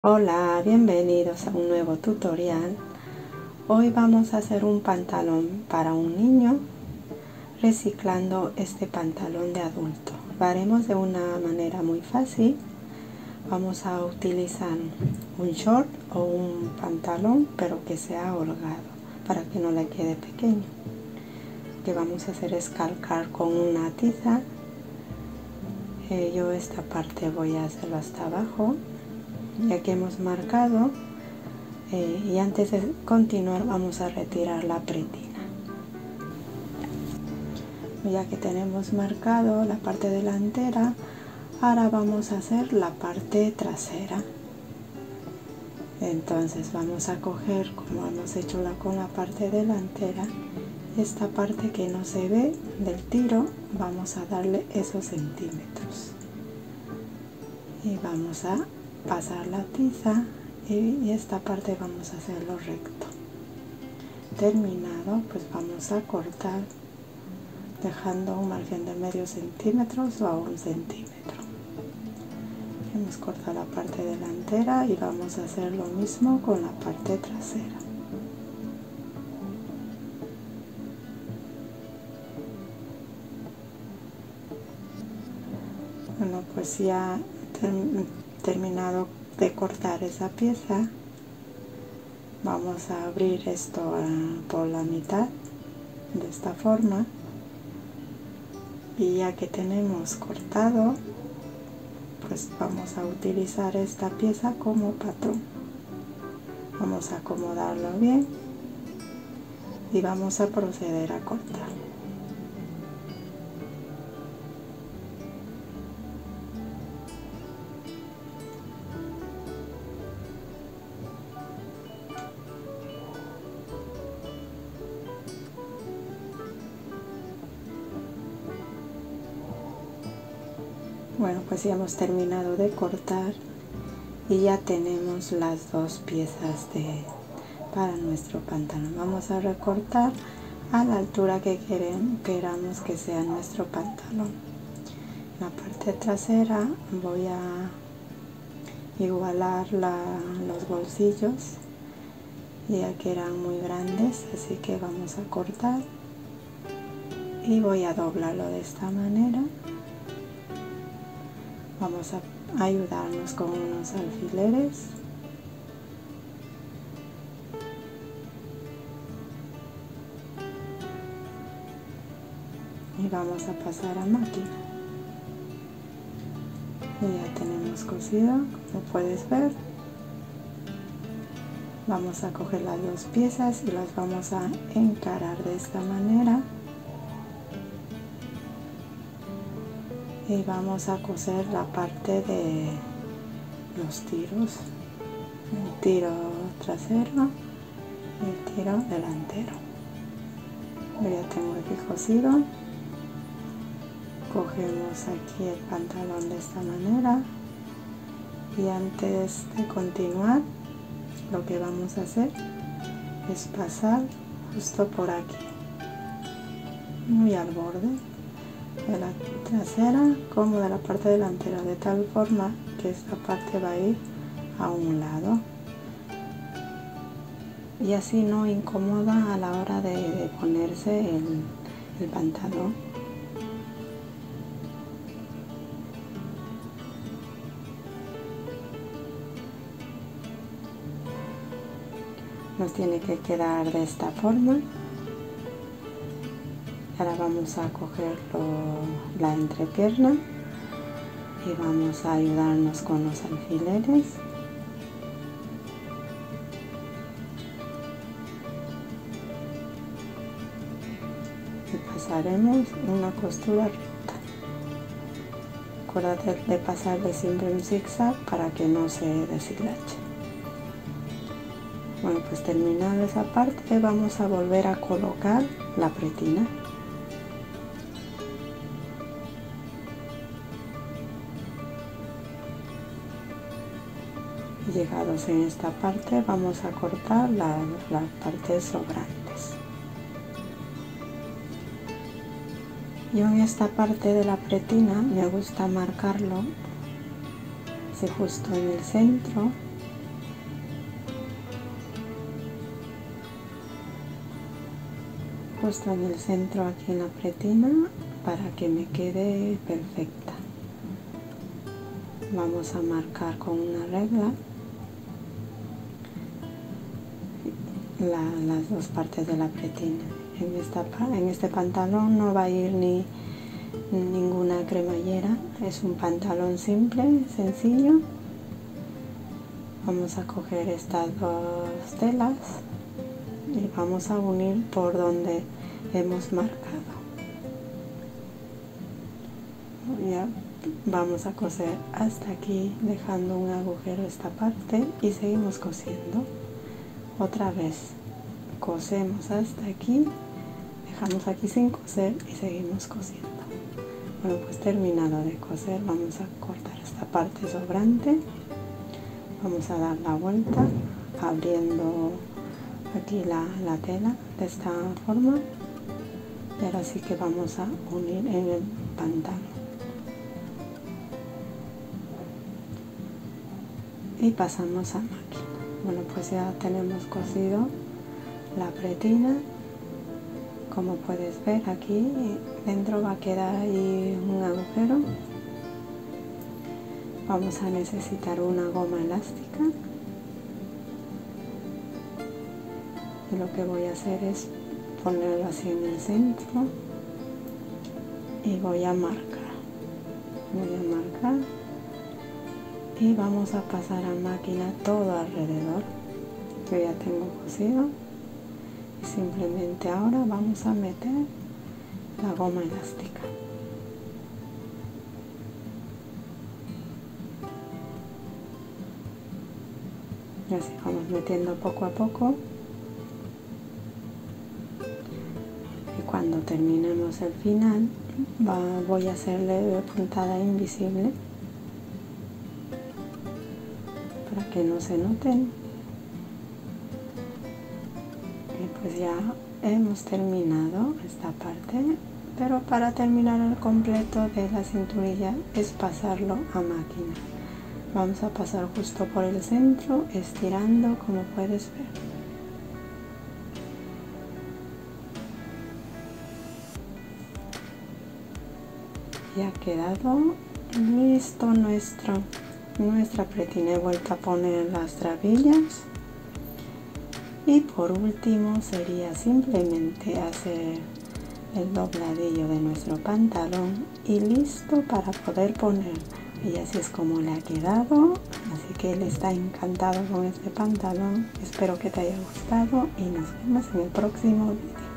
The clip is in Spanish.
Hola, bienvenidos a un nuevo tutorial. Hoy vamos a hacer un pantalón para un niño reciclando este pantalón de adulto. Lo haremos de una manera muy fácil. Vamos a utilizar un short o un pantalón, pero que sea holgado para que no le quede pequeño. Lo que vamos a hacer es calcar con una tiza. Yo esta parte voy a hacerlo hasta abajo, ya que hemos marcado. Y antes de continuar vamos a retirar la pretina. Ya que tenemos marcado la parte delantera, ahora vamos a hacer la parte trasera. Entonces vamos a coger, como hemos hecho con la parte delantera, esta parte que no se ve del tiro, vamos a darle esos centímetros y vamos a pasar la tiza y esta parte vamos a hacerlo recto. Terminado, pues vamos a cortar dejando un margen de medio centímetro o a 1 centímetro. Hemos cortado la parte delantera y vamos a hacer lo mismo con la parte trasera. Bueno, pues ya terminado de cortar esa pieza, vamos a abrir esto por la mitad de esta forma, y ya que tenemos cortado, pues vamos a utilizar esta pieza como patrón. Vamos a acomodarlo bien y vamos a proceder a cortar. Bueno, pues ya hemos terminado de cortar y ya tenemos las dos piezas para nuestro pantalón. Vamos a recortar a la altura que queramos que sea nuestro pantalón. En la parte trasera voy a igualar los bolsillos, ya que eran muy grandes, así que vamos a cortar y voy a doblarlo de esta manera. Vamos a ayudarnos con unos alfileres y vamos a pasar a máquina. Y ya tenemos cosido, como puedes ver. Vamos a coger las dos piezas y las vamos a encarar de esta manera y vamos a coser la parte de los tiros, el tiro trasero y el tiro delantero. Yo ya tengo aquí cosido. Cogemos aquí el pantalón de esta manera y antes de continuar, lo que vamos a hacer es pasar justo por aquí, muy al borde de la trasera como de la parte delantera, de tal forma que esta parte va a ir a un lado y así no incomoda a la hora de ponerse el pantalón. Nos tiene que quedar de esta forma. Ahora vamos a coger la entrepierna y vamos a ayudarnos con los alfileres. Y pasaremos una costura recta. Acuérdate de pasarle siempre un zigzag para que no se deshilache. Bueno, pues terminada esa parte, vamos a volver a colocar la pretina. Llegados en esta parte, vamos a cortar las partes sobrantes. Yo en esta parte de la pretina me gusta marcarlo así justo en el centro justo en el centro, aquí en la pretina, para que me quede perfecta. Vamos a marcar con una regla las dos partes de la pretina. En este pantalón no va a ir ninguna cremallera, es un pantalón simple, sencillo. Vamos a coger estas dos telas y vamos a unir por donde hemos marcado. Ya vamos a coser hasta aquí, dejando un agujero esta parte, y seguimos cosiendo. Otra vez cosemos hasta aquí, dejamos aquí sin coser y seguimos cosiendo. Bueno, pues terminado de coser, vamos a cortar esta parte sobrante. Vamos a dar la vuelta abriendo aquí la tela de esta forma, y ahora sí que vamos a unir en el pantalón y pasamos a máquina. Bueno, pues ya tenemos cosido la pretina. Como puedes ver, aquí dentro va a quedar ahí un agujero. Vamos a necesitar una goma elástica, y lo que voy a hacer es ponerlo así en el centro y voy a marcar y vamos a pasar a máquina todo alrededor. Yo ya tengo cosido y simplemente ahora vamos a meter la goma elástica. Y así vamos metiendo poco a poco, y cuando terminemos el final voy a hacerle puntada invisible para que no se noten. Y pues ya hemos terminado esta parte, pero para terminar el completo de la cinturilla es pasarlo a máquina. Vamos a pasar justo por el centro, estirando, como puedes ver. Ya ha quedado listo nuestra pretina. He vuelto a poner las trabillas, y por último sería simplemente hacer el dobladillo de nuestro pantalón y listo para poder poner. Y así es como le ha quedado, así que él está encantado con este pantalón. Espero que te haya gustado y nos vemos en el próximo vídeo.